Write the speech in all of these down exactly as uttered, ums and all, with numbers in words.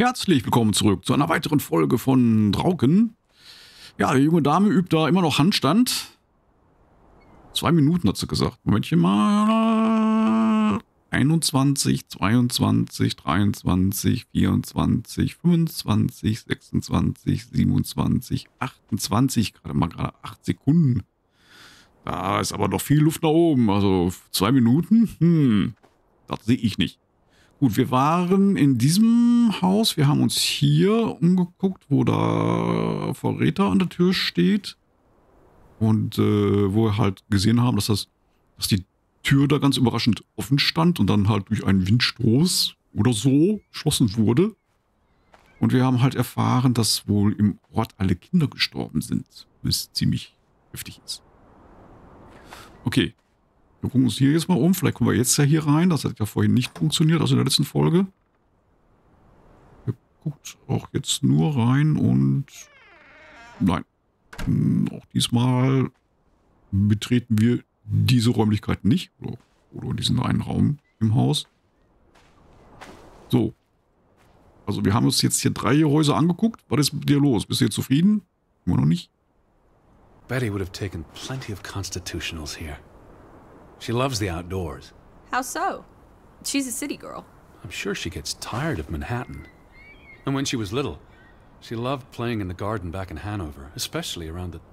Herzlich willkommen zurück zu einer weiteren Folge von Drauken. Ja, die junge Dame übt da immer noch Handstand. Zwei Minuten hat sie gesagt. Momentchen mal. einundzwanzig, zweiundzwanzig, dreiundzwanzig, vierundzwanzig, fünfundzwanzig, sechsundzwanzig, siebenundzwanzig, achtundzwanzig. Gerade mal gerade acht Sekunden. Da ist aber noch viel Luft nach oben. Also zwei Minuten? Hm, das sehe ich nicht. Gut, wir waren in diesem Haus. Wir haben uns hier umgeguckt, wo da Verräter an der Tür steht. Und äh, wo wir halt gesehen haben, dass, das, dass die Tür da ganz überraschend offen stand und dann halt durch einen Windstoß oder so geschlossen wurde. Und wir haben halt erfahren, dass wohl im Ort alle Kinder gestorben sind. Was ziemlich heftig ist. Okay. Wir gucken uns hier jetzt mal um. Vielleicht kommen wir jetzt ja hier rein. Das hat ja vorhin nicht funktioniert, also in der letzten Folge. Wir guckt auch jetzt nur rein und... Nein. Auch diesmal betreten wir diese Räumlichkeiten nicht. Oder, oder diesen einen Raum im Haus. So. Also wir haben uns jetzt hier drei Häuser angeguckt. Was ist mit dir los? Bist du jetzt zufrieden? Immer noch nicht? Betty would have taken plenty of constitutionals here. She loves the outdoors. How so? She's a city girl. I'm sure she gets tired of Manhattan. And when she was little, she loved playing in the garden back in Hanover, especially around the...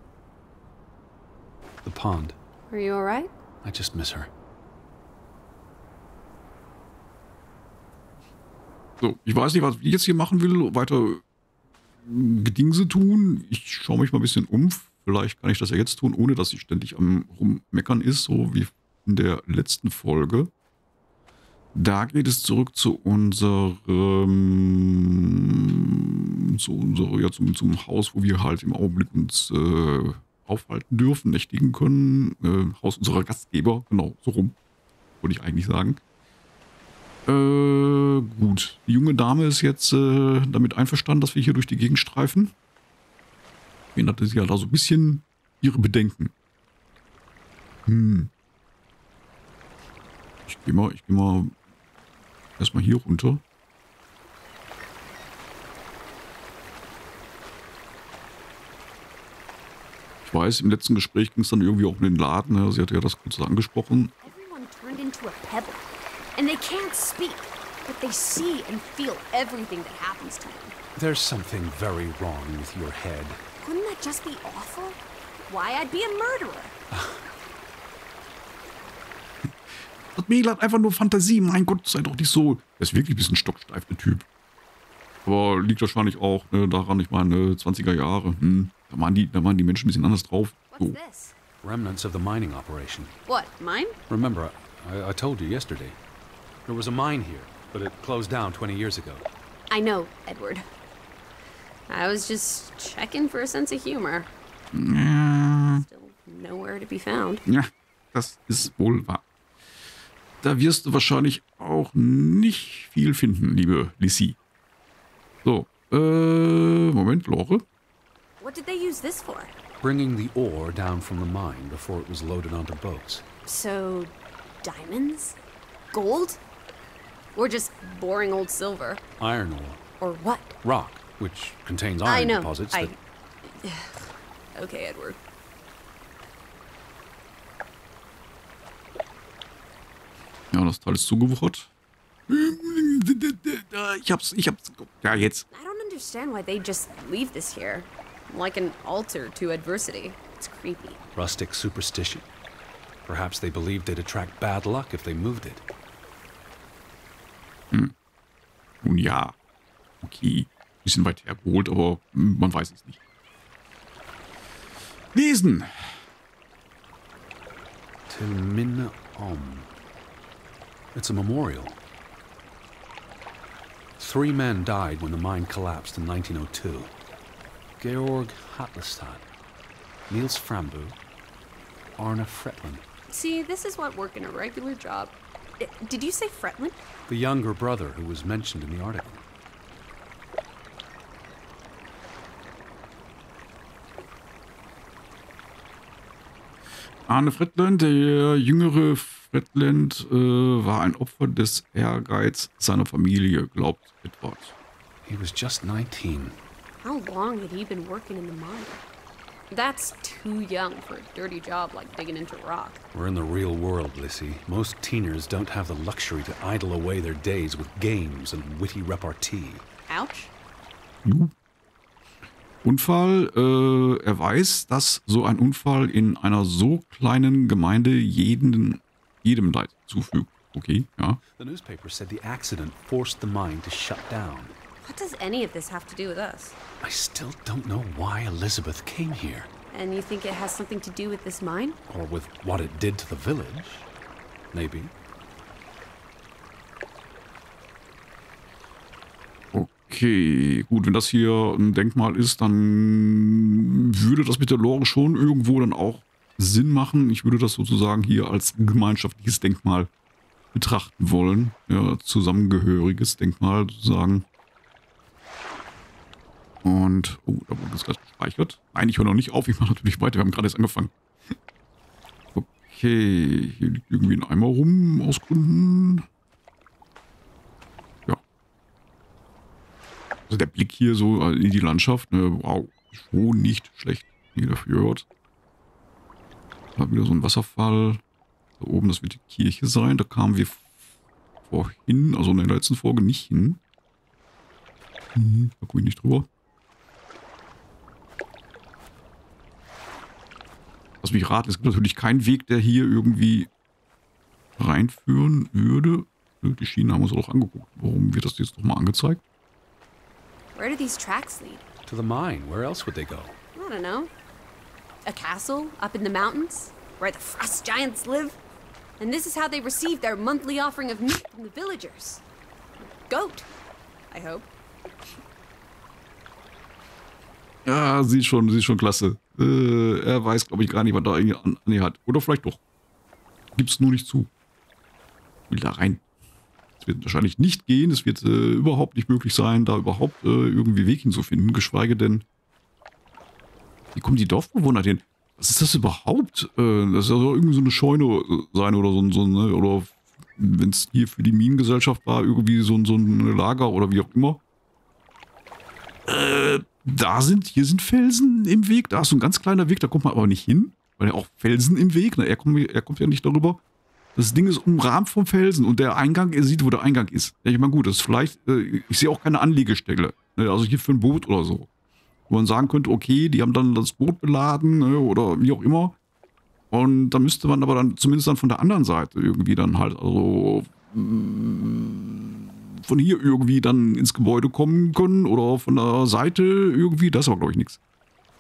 the pond. Are you alright? I just miss her. So, ich weiß nicht, was ich jetzt hier machen will. Weiter Gedingse tun. Ich schaue mich mal ein bisschen um. Vielleicht kann ich das ja jetzt tun, ohne dass sie ständig am Rummeckern ist, so wie in der letzten Folge. Da geht es zurück zu unserem, zu unser, ja, zum, zum Haus, wo wir halt im Augenblick uns äh, aufhalten dürfen, nächtigen können. Äh, Haus unserer Gastgeber, genau, so rum, würde ich eigentlich sagen. Äh, gut, die junge Dame ist jetzt äh, damit einverstanden, dass wir hier durch die Gegend streifen. Wen hatte sie ja da so ein bisschen ihre Bedenken. Hm. Ich gehe mal, ich gehe mal erstmal hier runter. Ich weiß, im letzten Gespräch ging es dann irgendwie auch in den Laden. Ja, sie hatte ja das kurz angesprochen. Everyone turned into a pebble. And they can't speak, but they see and feel everything that happens to them. There's something very wrong with your head. Couldn't that just be awful? Why, I'd be a murderer. Das Mädel hat einfach nur Fantasie. Mein Gott, sei doch nicht so. Der ist wirklich ein bisschen stocksteif, der Typ. Aber liegt wahrscheinlich auch ne, daran, ich meine, zwanziger Jahre. Hm, da, waren die, da waren die Menschen ein bisschen anders drauf. So. What's this? Remnants of the mining operation. What, mine? Remember, I, I told you yesterday. There was a mine here, but it closed down twenty years ago. I know, Edward. I was just checking for a sense of humor. Ja, Still nowhere to be found. ja, das ist wohl wahr. Da wirst du wahrscheinlich auch nicht viel finden, liebe Lissy. So, äh, Moment, Lore. What did they use this for? Bringing the ore down from the mine before it was loaded onto boats. So, diamonds? Gold? Or just boring old silver? Iron ore. Or what? Rock, which contains I iron know. deposits I... that... Okay, Edward. Ja, das Teil ist zugewuchert. Ich hab's, ich hab's. Ja, jetzt. I don't understand why they just leave this here. Like an altar to adversity. It's creepy. Rustic superstition. Perhaps they believed they'd attract bad luck if they moved it. Hm. Nun ja. Okay. Bisschen weit hergeholt, aber man weiß es nicht. Lesen. Tilmin Om. It's a memorial. Three men died when the mine collapsed in nineteen oh two. Georg Hatlestad, Niels Frambu, Arne Fretland. See, this is what working a regular job... I- Did you say Fretland? The younger brother who was mentioned in the article. Arne Fretland, der jüngere Fretland, äh, war ein Opfer des Ehrgeiz seiner Familie, glaubt Edward. He was just nineteen. How long had he been working in the mine? That's too young for a dirty job like digging into rock. We're in the real world, Lissy. Most teeners don't have the luxury to idle away their days with games and witty repartee. Ouch. Unfall, äh, er weiß, dass so ein Unfall in einer so kleinen Gemeinde jeden, jedem Leid zufügt. Okay, ja. The newspaper said the accident forced the mine to shut down. What does any of this have to do with us? I still don't know why Elizabeth came here. And you think it has something to do with this mine? Or with what it did to the village. Maybe. Okay, gut, wenn das hier ein Denkmal ist, dann würde das mit der Lore schon irgendwo dann auch Sinn machen. Ich würde das sozusagen hier als gemeinschaftliches Denkmal betrachten wollen. Ja, zusammengehöriges Denkmal sozusagen. Und, oh, da wurde es gleich gespeichert. Nein, ich höre noch nicht auf, ich mache natürlich weiter, wir haben gerade erst angefangen. Okay, hier liegt irgendwie ein Eimer rum, aus Gründen. Ja. Also der Blick hier so in die Landschaft, ne, wow, schon nicht schlecht. Hier der Fjord. Da wieder so ein Wasserfall. Da oben, das wird die Kirche sein, da kamen wir vorhin, also in der letzten Folge nicht hin. Hm, da komme ich nicht drüber. Lass mich raten, es gibt natürlich keinen Weg, der hier irgendwie reinführen würde. Die Schienen haben wir uns auch angeguckt. Warum wird das jetzt nochmal angezeigt? Where do these tracks lead? To the mine. Where else would they go? I don't know. A castle up in the mountains where the frost giants live? And this is how they receive their monthly offering of meat from the villagers. Goat, I hope. Ja, sie ist schon, sie ist schon klasse. Äh, er weiß, glaube ich, gar nicht, was da irgendwie an, an ihr hat. Oder vielleicht doch. Gibt's nur nicht zu. Will da rein. Es wird wahrscheinlich nicht gehen. Es wird äh, überhaupt nicht möglich sein, da überhaupt äh, irgendwie Weg hinzufinden. Geschweige denn, wie kommen die Dorfbewohner hin? Was ist das überhaupt? Äh, das soll irgendwie so eine Scheune sein oder so, so ne? Oder wenn es hier für die Minengesellschaft war, irgendwie so, so ein Lager oder wie auch immer. Äh, da sind, hier sind Felsen im Weg. Da ist so ein ganz kleiner Weg, da kommt man aber nicht hin. Weil ja auch Felsen im Weg, ne? Er kommt, er kommt ja nicht darüber. Das Ding ist umrahmt vom Felsen und der Eingang, er sieht, wo der Eingang ist. Ja, ich meine, gut, das ist vielleicht, äh, ich sehe auch keine Anlegestelle. Ne? Also hier für ein Boot oder so. Wo man sagen könnte, okay, die haben dann das Boot beladen, ne? Oder wie auch immer. Und da müsste man aber dann zumindest dann von der anderen Seite irgendwie dann halt, also von hier irgendwie dann ins Gebäude kommen können oder von der Seite irgendwie, das ist aber glaube ich nichts.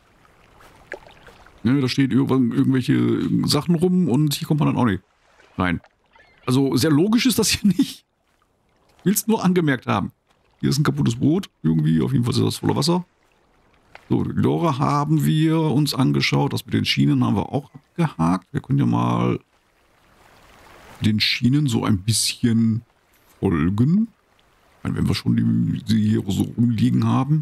Ne, da steht irgendwann irgendwelche Sachen rum und hier kommt man dann auch nicht rein. Also sehr logisch ist das hier nicht. Ich will es nur angemerkt haben. Hier ist ein kaputtes Boot, irgendwie, auf jeden Fall ist das voller Wasser. So, die Lore haben wir uns angeschaut, das mit den Schienen haben wir auch abgehakt. Wir können ja mal den Schienen so ein bisschen folgen. Wenn wir schon die, die hier so rumliegen haben,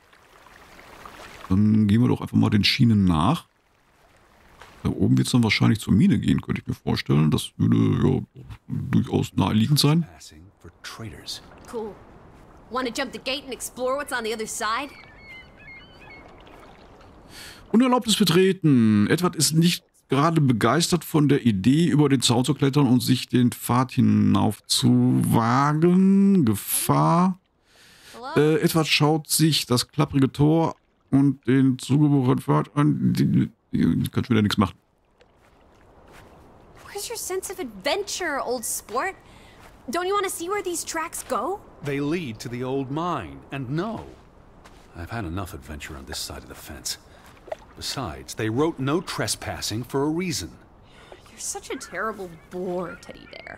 dann gehen wir doch einfach mal den Schienen nach. Da oben wird es dann wahrscheinlich zur Mine gehen, könnte ich mir vorstellen. Das würde ja durchaus naheliegend sein. Cool. Wanna jump the gate and explore what's on the other side? Unerlaubtes Betreten. Edward ist nicht gerade begeistert von der Idee, über den Zaun zu klettern und sich den Pfad hinauf zu wagen. Gefahr. Äh, Edward schaut sich das klapprige Tor und den zugebohrten Pfad an. Die, die kann schon wieder nichts machen. Where's your sense of adventure, old sport? Don't you want to see where these tracks go? They lead to the old mine, and no. I've had enough adventure on this side of the fence. Besides, they wrote no trespassing for a reason. You're such a terrible bore, Teddy Bear.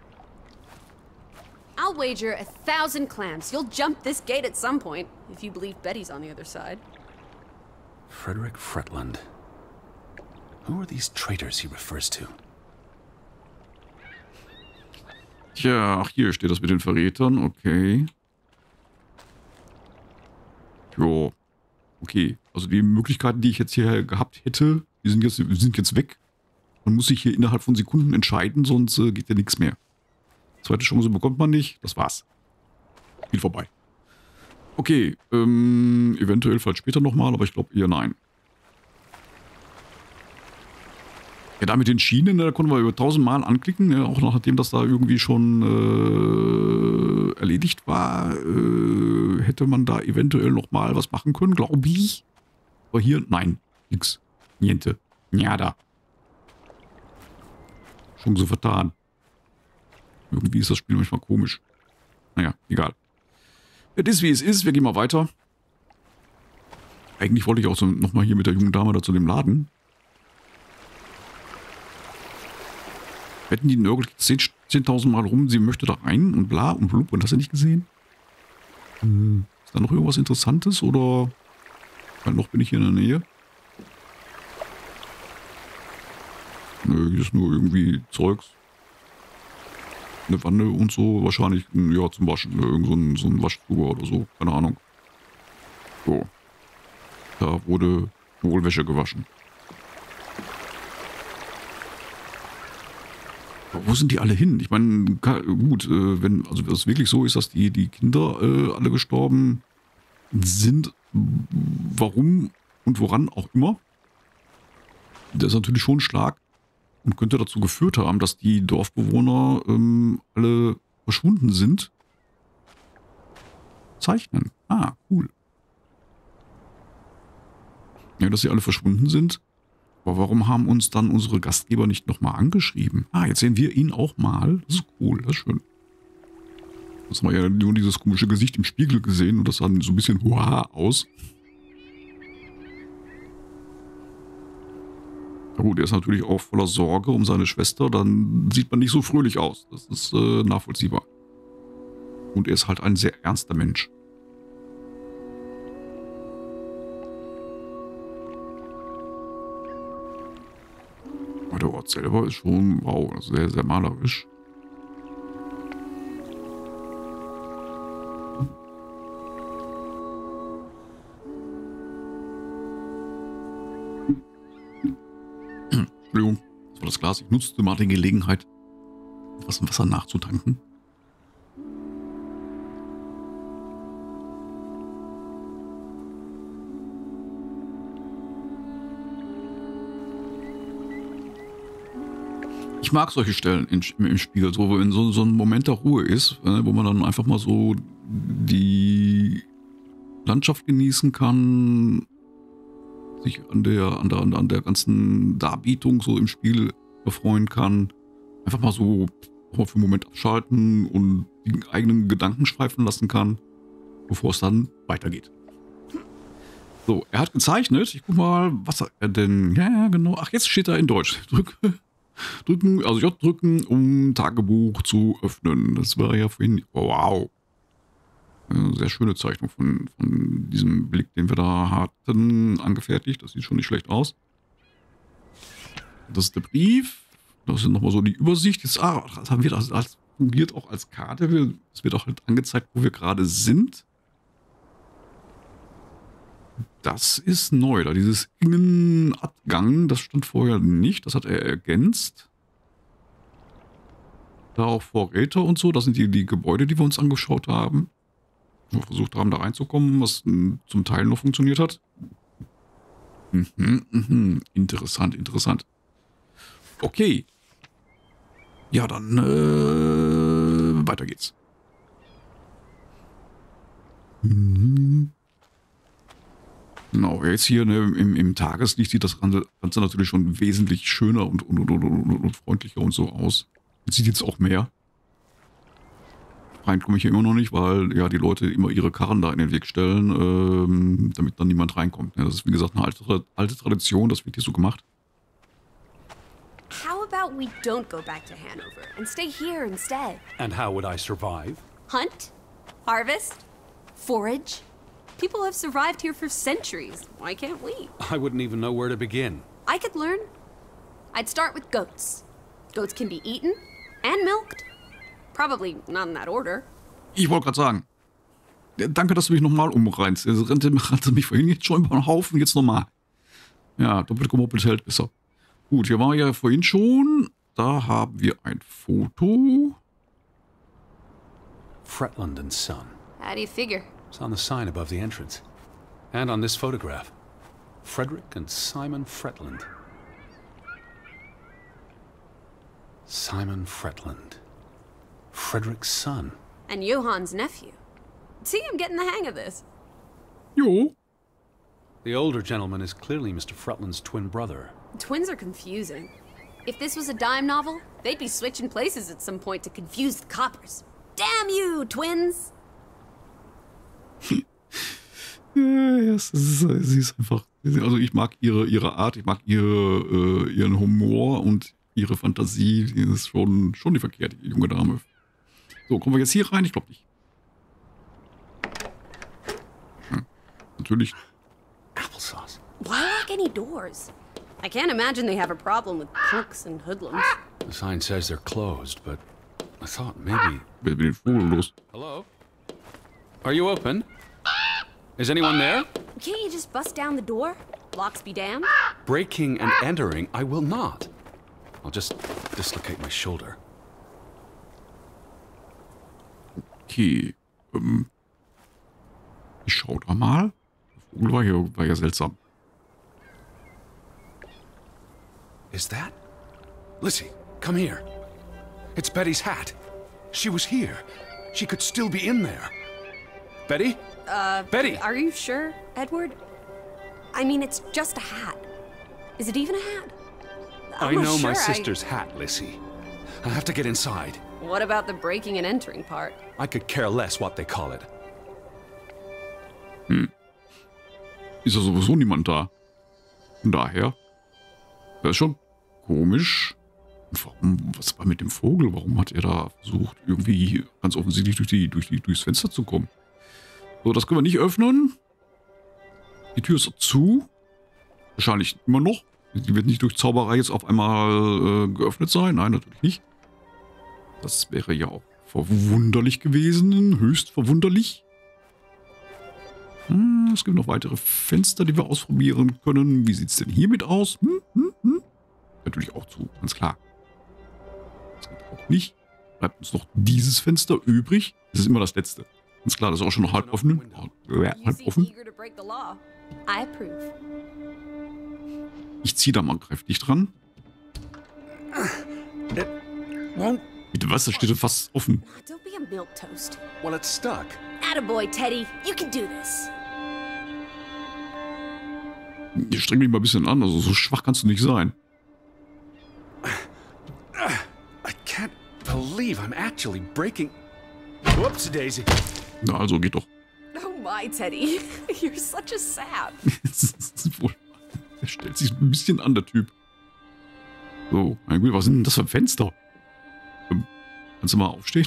I'll wager a thousand clams you'll jump this gate at some point, if you believe Betty's on the other side. Frederick Fretland. Who are these traitors he refers to? Tja, ach hier steht das mit den Verrätern, okay. Jo. Okay, also die Möglichkeiten, die ich jetzt hier gehabt hätte, die sind jetzt, sind jetzt weg. Man muss sich hier innerhalb von Sekunden entscheiden, sonst äh, geht ja nichts mehr. Zweite Chance bekommt man nicht, das war's. Spiel vorbei. Okay, ähm, eventuell vielleicht später nochmal, aber ich glaube eher nein. Ja, da mit den Schienen, ne, da konnten wir über tausend Mal anklicken, ja, auch nachdem das da irgendwie schon äh, erledigt war, äh, hätte man da eventuell nochmal was machen können, glaube ich. Aber hier, nein, nix, niente, nada. Schon so vertan. Irgendwie ist das Spiel manchmal komisch. Naja, egal. Es ist, wie es ist, wir gehen mal weiter. Eigentlich wollte ich auch so nochmal hier mit der jungen Dame da zu dem Laden. Wetten die nörgelt zehntausend Mal rum, sie möchte da rein und bla und blub und hast du nicht gesehen? Hm. Ist da noch irgendwas Interessantes oder weil noch bin ich hier in der Nähe? Nö, hier ist nur irgendwie Zeugs. Eine Wanne und so, wahrscheinlich, ja, zum Waschen, ne? Irgend so ein, so ein Waschzuber oder so, keine Ahnung. So. Da wurde wohl Wäsche gewaschen. Aber wo sind die alle hin? Ich meine, gut, äh, wenn, also wenn es wirklich so ist, dass die, die Kinder äh, alle gestorben sind, warum und woran auch immer, das ist natürlich schon ein Schlag und könnte dazu geführt haben, dass die Dorfbewohner ähm, alle verschwunden sind. Zeichnen. Ah, cool. Ja, dass sie alle verschwunden sind. Aber warum haben uns dann unsere Gastgeber nicht nochmal angeschrieben? Ah, jetzt sehen wir ihn auch mal. Das ist cool, das ist schön. Das haben wir ja nur dieses komische Gesicht im Spiegel gesehen und das sah so ein bisschen huah aus. Ja gut, er ist natürlich auch voller Sorge um seine Schwester, dann sieht man nicht so fröhlich aus. Das ist äh, nachvollziehbar. Und er ist halt ein sehr ernster Mensch. Aber der Ort selber ist schon, wow, sehr, sehr malerisch. Entschuldigung, das war das Glas. Ich nutzte mal die Gelegenheit, etwas im Wasser nachzutanken. Ich mag solche Stellen in, im, im Spiel, so wenn so, so ein Moment der Ruhe ist, äh, wo man dann einfach mal so die Landschaft genießen kann, sich an der, an der, an der ganzen Darbietung so im Spiel erfreuen kann. Einfach mal so auch mal für einen Moment abschalten und die eigenen Gedanken schweifen lassen kann, bevor es dann weitergeht. So, er hat gezeichnet. Ich guck mal, was er denn... Ja, ja, genau. Ach, jetzt steht er in Deutsch. Drück, drücken, also J drücken, um Tagebuch zu öffnen. Das war ja vorhin... Oh, wow. Sehr schöne Zeichnung von, von diesem Blick, den wir da hatten, angefertigt. Das sieht schon nicht schlecht aus. Das ist der Brief. Das ist nochmal so die Übersicht. Jetzt, ah, das, haben wir, das, das fungiert auch als Karte. Es wird auch halt angezeigt, wo wir gerade sind. Das ist neu. Da dieses Innenabgang, das stand vorher nicht. Das hat er ergänzt. Da auch Vorräte und so. Das sind die, die Gebäude, die wir uns angeschaut haben. Wo wir versucht haben, da reinzukommen, was zum Teil noch funktioniert hat. Mhm, mhm. Interessant, interessant. Okay. Ja, dann äh, weiter geht's. Mhm. Genau, jetzt hier ne, im, im Tageslicht sieht das Ganze natürlich schon wesentlich schöner und, und, und, und, und freundlicher und so aus. Man sieht jetzt auch mehr. Rein komme ich hier immer noch nicht, weil ja die Leute immer ihre Karren da in den Weg stellen, ähm, damit dann niemand reinkommt. Ja, das ist wie gesagt eine alte, alte Tradition, das wird hier so gemacht. How about we don't go back to Hanover and stay here instead? And how would I survive? Hunt? Harvest? Forage? People have survived here for centuries. Why can't we? I wouldn't even know where to begin. I could learn. I'd start with goats. Goats can be eaten and milked. Probably not in that order. Ich wollte gerade sagen, danke, dass du mich nochmal umreinst. Er rannte, rannte mich vorhin jetzt schon über den Haufen, jetzt nochmal. Ja, doppelt gemoppelt hält besser. Gut, hier war ja vorhin schon. Da haben wir ein Foto. Fretland and Son. How do you figure? It's on the sign above the entrance. And on this photograph. Frederick and Simon Fretland. Simon Fretland. Frederick's son. And Johann's nephew. See, I'm getting the hang of this. Jo. The older gentleman is clearly Mister Fretland's twin brother. Twins are confusing. If this was a dime novel, they'd be switching places at some point to confuse the coppers. Damn you, twins! Ja, es ist, sie ist einfach, also ich mag ihre, ihre Art, ich mag ihre, äh, ihren Humor und ihre Fantasie. Die ist schon, schon die verkehrte junge Dame. So, kommen wir jetzt hier rein? Ich glaube nicht. Hm, natürlich. Applesauce. Why lock any doors? I can't imagine they have a problem with punks and hoodlums. The sign says they're closed, but I thought maybe... Wer will den Vogel los? Hello? Are you open? Is anyone there? Can't you just bust down the door? Locks be damned. Breaking and entering, I will not. I'll just dislocate my shoulder. Okay. Ähm, ich schau da mal. Der Vogel war ja, war ja seltsam. Is that? Lissy, come here. It's Betty's hat. She was here. She could still be in there. Betty? Uh, Betty! Are you sure, Edward? I mean, it's just a hat. Is it even a hat? I'm I not know my sure, sister's hat, Lissy. I have to get inside. I... What about the breaking and entering part? I could care less what they call it. Hm. Ist ja sowieso niemand da. Von daher. Das ist schon komisch. Und warum, was war mit dem Vogel? Warum hat er da versucht, irgendwie ganz offensichtlich durch die, durch die, durchs Fenster zu kommen? So, das können wir nicht öffnen. Die Tür ist zu. Wahrscheinlich immer noch. Die wird nicht durch Zauberei jetzt auf einmal äh, geöffnet sein. Nein, natürlich nicht. Das wäre ja auch verwunderlich gewesen. Höchst verwunderlich. Hm, es gibt noch weitere Fenster, die wir ausprobieren können. Wie sieht es denn hiermit aus? Hm, hm, hm. Natürlich auch zu, ganz klar. Das geht auch nicht. Bleibt uns noch dieses Fenster übrig. Das ist immer das letzte. Ganz klar, das ist auch schon noch halb offen. Halb offen. Ich ziehe da mal kräftig dran. Bitte was? Das steht fast offen. Don't be a milquetoast. Well, it's stuck. Attaboy, Teddy. You can do this. Ich streng dich mal ein bisschen an. Also so schwach kannst du nicht sein. I can't believe I'm actually breaking... Whoops, Daisy. Na, also geht doch. Oh my, Teddy. You're such a sap. Er stellt sich ein bisschen an, der Typ. So, mein Gott, was sind denn das für Fenster? Ähm, kannst du mal aufstehen?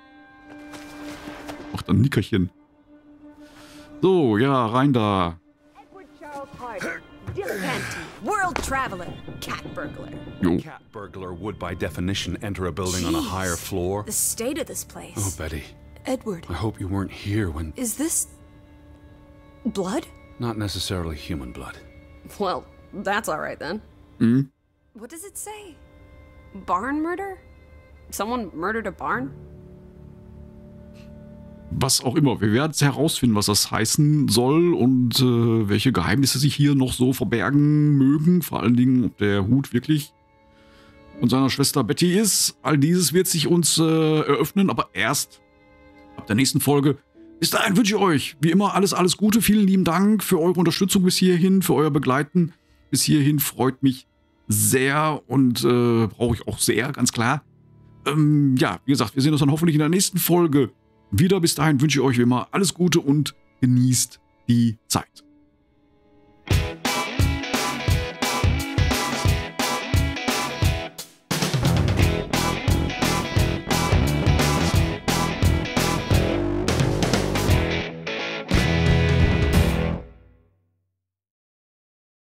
Macht ein Nickerchen. So, ja, rein da. Edward Charles Hart, dilettante, world traveler, cat burglar. Jo. A cat burglar would by definition enter a building on a higher floor. The state of this place. Oh, Betty. Edward. I hope you weren't here when... Is this... blood? Not necessarily human blood. Well, that's alright then. Mhm. What does it say? Barn murder? Someone murdered a barn? Was auch immer. Wir werden es herausfinden, was das heißen soll und äh, welche Geheimnisse sich hier noch so verbergen mögen. Vor allen Dingen, ob der Hut wirklich von seiner Schwester Betty ist. All dieses wird sich uns äh, eröffnen, aber erst ab der nächsten Folge. Bis dahin wünsche ich euch, wie immer, alles, alles Gute. Vielen lieben Dank für eure Unterstützung bis hierhin, für euer Begleiten bis hierhin. Freut mich sehr und äh, brauche ich auch sehr, ganz klar. Ähm, ja, wie gesagt, wir sehen uns dann hoffentlich in der nächsten Folge wieder. Bis dahin wünsche ich euch wie immer alles Gute und genießt die Zeit.